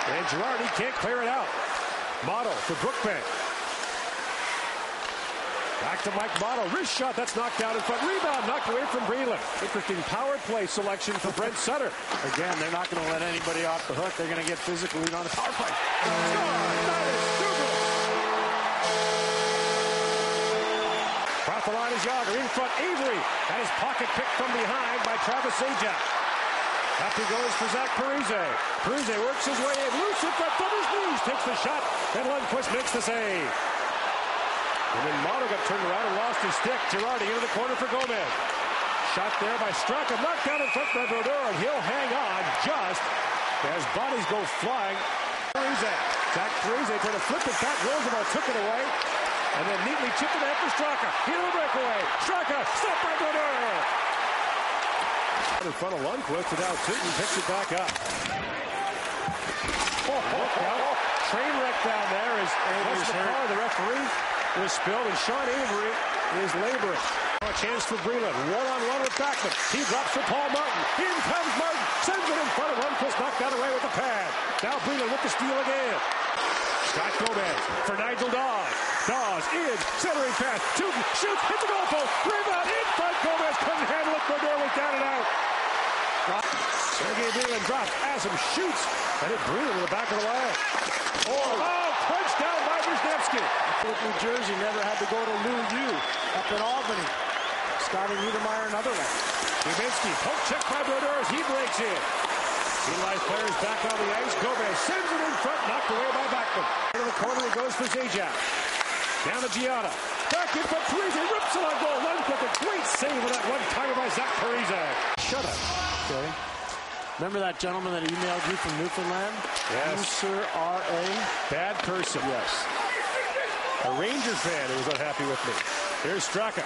And Girardi can't clear it out. Motto for Brookbank. Back to Mike Motto. Wrist shot. That's knocked down in front. Rebound knocked away from Breland. Interesting power play selection for Brent Sutter. Again, they're not going to let anybody off the hook. They're going to get physical lead on the power play. Across the line is Yager. In front, Avery. Got his pocket picked from behind by Travis Zajac. Up he goes for Zach Parise. Parise works his way in. Loose in front from his knees. Takes the shot. And Lundqvist makes the save. And then Motto got turned around and lost his stick. Girardi into the corner for Gomez. Shot there by Straka. Knocked down in front by Brodeur. And he'll hang on just as bodies go flying. Parise. Zach Parise tried to flip it back. Roosevelt took it away. And then neatly chipped it out for Straka. He'll breakaway. Straka. Stopped by Brodeur. In front of Lundqvist. And now Tinton picks it back up. Look out. Train wreck down there as the referee was spilled, and Sean Avery is laboring. A chance for Breland. One-on-one with Backman. He drops for Paul Martin. In comes Martin. Sends it in front of Lundqvist. Knocked that away with the pad. Now Breland with the steal again. Scott Gomez for Nigel Dawes. Dawes in. Centering pass. Tooten shoots. Hits the goal post. Rebound in front. Gomez couldn't handle it. Brodeur was down and out. Sergei Breland drops. Asum shoots. And it Breland in the back of the line. Punched down by Wisniewski. New Jersey never had to go to Lou U up in Albany. Scotty Niedermeyer another one. Dubinsky, poke check by Brodeur as he breaks in. Eli players back on the ice. Gomez sends it in front, knocked away by Backman. Into the corner he goes for Zajac. Down to Gianna. Back in front, Parise rips it on goal. Lundqvist, a great save with that one-timer by Zach Parise. Shut up. Okay. Remember that gentleman that emailed you from Newfoundland? Yes. You, sir, are a bad person. Yes. A Ranger fan who was unhappy with me. Here's Straka.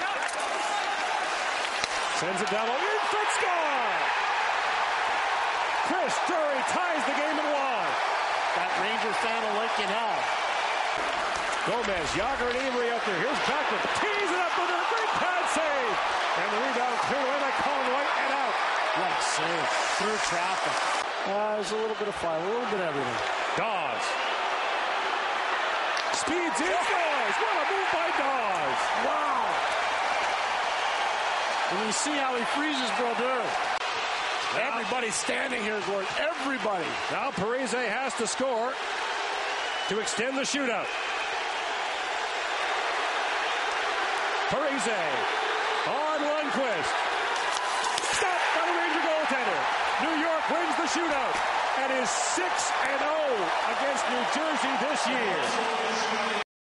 Sends it down. In front, score! Chris Drury ties the game at 1. That Ranger fan will like you now. Gomez, Yager, and Avery out there. Here's Backman. Tees it up with a great pad save. And the rebound cleared away by Colin White and out. What a save. Through traffic. There's a little bit of fire, a little bit of everything. Dawes. Speeds in. Scores. What a move by Dawes. Wow. And you see how he freezes Brodeur. Everybody's standing here, Gord. Everybody. Now Parise has to score to extend the shootout. Parise on Lundqvist. Stopped by the Ranger goaltender. New York wins the shootout and is 6-0 against New Jersey this year.